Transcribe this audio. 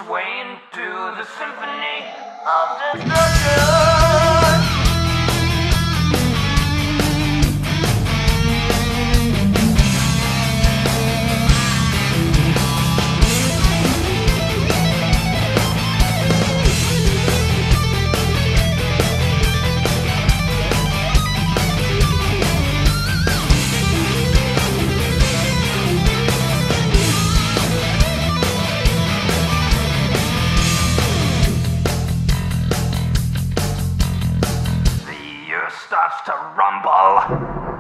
swaying to the Symphony of Destruction. Starts to rumble.